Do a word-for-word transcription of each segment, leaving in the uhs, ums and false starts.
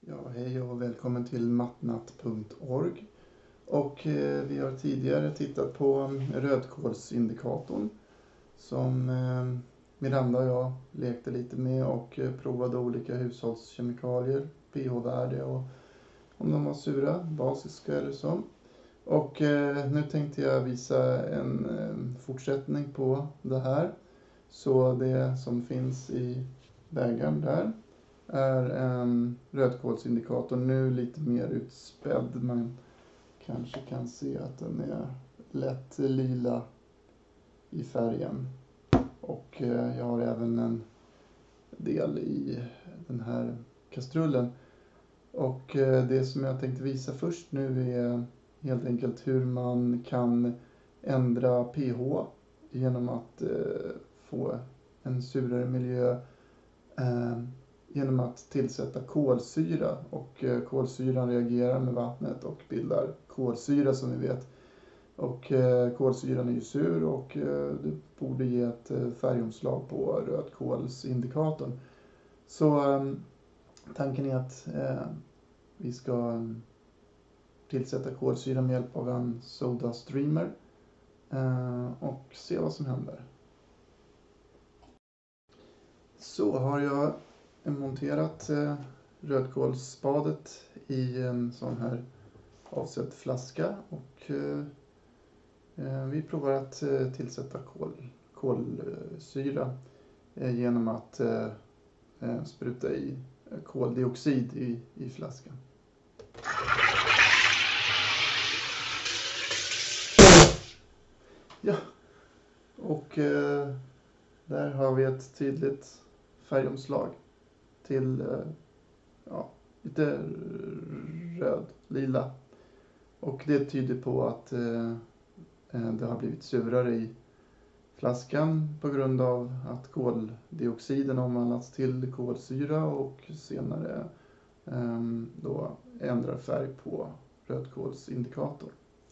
Ja, hej och välkommen till mattnatt punkt org. Och eh, vi har tidigare tittat på rödkolsindikatorn som eh, Miranda och jag lekte lite med och eh, provade olika hushållskemikalier, pH-värde och om de var sura, basiska eller så. Och eh, nu tänkte jag visa en eh, fortsättning på det här. Så det som finns i bägaren där är en rödkolsindikator, nu lite mer utspädd. Man kanske kan se att den är lätt lila i färgen. Och jag har även en del i den här kastrullen. Och det som jag tänkte visa först nu är helt enkelt hur man kan ändra pH genom att få en surare miljö genom att tillsätta kolsyra, och kolsyran reagerar med vattnet och bildar kolsyra som vi vet. Och kolsyran är ju sur och det borde ge ett färgomslag på rödkolsindikatorn. Så tanken är att vi ska tillsätta kolsyra med hjälp av en soda streamer och se vad som händer. Så har jag monterat eh, rödkolsspadet i en sån här avsedd flaska och eh, vi provar att eh, tillsätta kol, kolsyra eh, genom att eh, spruta i koldioxid i, i flaskan. Ja, och eh, där har vi ett tydligt färgomslag till ja, lite röd, lila. Och det tyder på att eh, det har blivit surare i flaskan på grund av att koldioxiden omvandlats till kolsyra och senare eh, då ändrar färg på rödkolsindikator.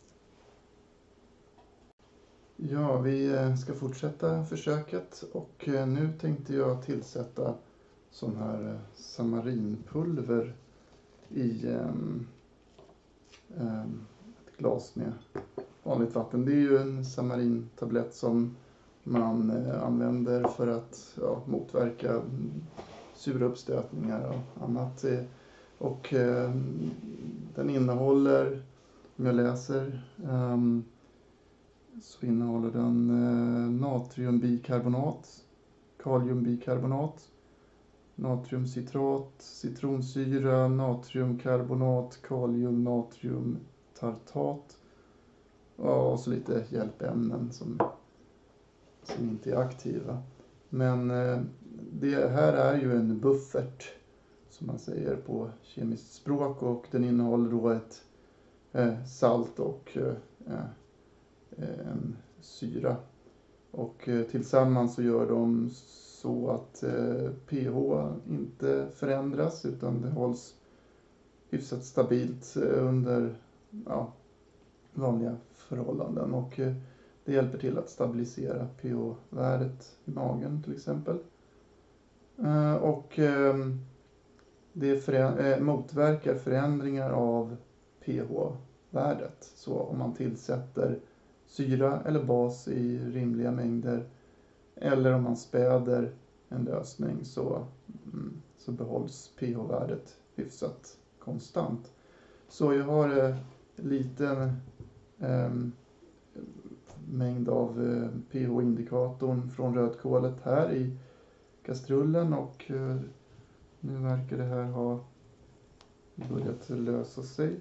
Ja, vi ska fortsätta försöket och nu tänkte jag tillsätta sån här samarinpulver i um, um, ett glas med vanligt vatten. Det är ju en samarintablett som man uh, använder för att ja, motverka sura uppstötningar och annat. Och uh, den innehåller, om jag läser, um, så innehåller den uh, natriumbikarbonat, kaliumbikarbonat, natriumcitrat, citronsyra, natriumkarbonat, kalium, natriumtartat och så lite hjälpämnen som, som inte är aktiva. Men eh, det här är ju en buffert som man säger på kemiskt språk, och den innehåller då ett eh, salt och eh, en syra. Och eh, tillsammans så gör de så att eh, pH inte förändras utan det hålls hyfsat stabilt eh, under ja, vanliga förhållanden. Och eh, det hjälper till att stabilisera pH-värdet i magen till exempel. Eh, och eh, det förä- eh, motverkar förändringar av pH-värdet. Så om man tillsätter syra eller bas i rimliga mängder eller om man späder en lösning så, mm, så behålls pH-värdet hyfsat konstant. Så jag har en eh, liten eh, mängd av eh, pH-indikatorn från rödkolet här i kastrullen, och eh, nu verkar det här ha börjat lösa sig.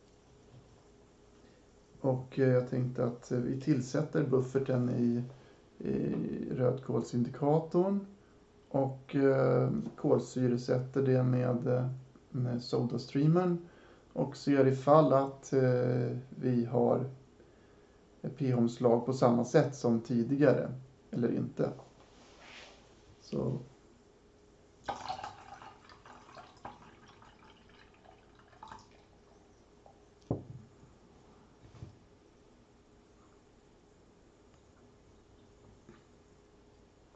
Och eh, jag tänkte att eh, vi tillsätter bufferten i i rödkolsindikatorn och eh, kolsyresätter det med, med sodastreamern och ser ifall att eh, vi har ett pH-omslag på samma sätt som tidigare eller inte. Så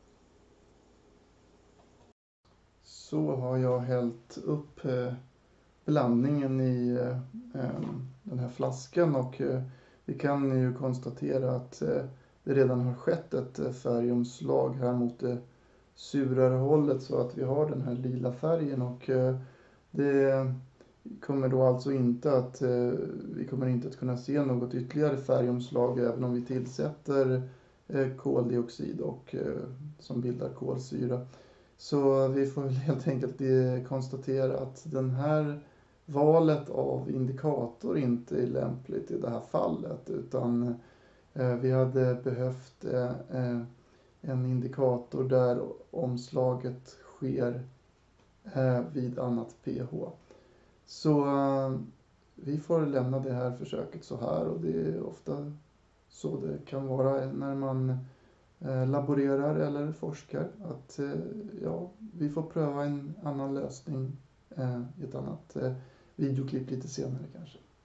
Så har jag hällt upp blandningen i eh, den här flaskan, och eh, vi kan ju konstatera att eh, det redan har skett ett eh, färgomslag här mot det surare hållet, så att vi har den här lila färgen, och eh, det kommer då alltså inte att eh, vi kommer inte att kunna se något ytterligare färgomslag även om vi tillsätter eh, koldioxid och eh, som bildar kolsyra. Så vi får väl helt enkelt eh, konstatera att den här valet av indikator inte är lämpligt i det här fallet, utan eh, vi hade behövt eh, eh, en indikator där omslaget sker eh, vid annat pH. Så eh, vi får lämna det här försöket så här, och det är ofta så det kan vara när man eh, laborerar eller forskar, att eh, ja, vi får pröva en annan lösning eh, i ett annat eh, videoklipp lite senare kanske.